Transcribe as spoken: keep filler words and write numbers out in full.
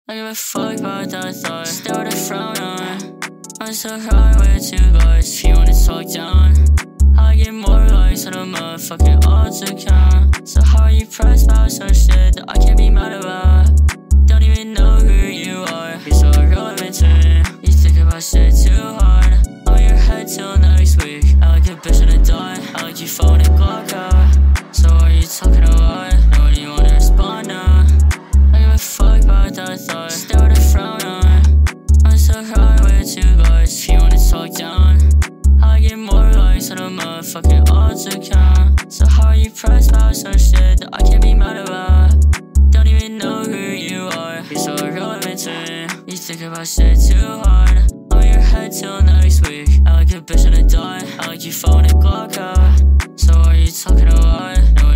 I give a fuck about that thought. Stare with a frown on. I'm so high with you guys. If you wanna talk down, I get more likes on a motherfucking alt account. So how are you pressed about some shit that I can't be mad about? Don't even know who you are. You're so irrelevant to me. You think about shit too hard. I'm in your head till next week. I like a bitch on a dime. I like you phone and Glock out. So what are you talking about? Nobody wanna respond now. I give a fuck about that thought. Stare with a frown on. I'm so high with you guys. If you wanna talk down, I get more likes on a motherfucking alt account. So how are you pressed about some shit that I can't be mad about? Don't even know who you are. You're so irrelevant to me. You think about shit too hard. I'm in your head till next week. I like a bitch on a dime. I like you phone and Glock out. So what are you talking about? No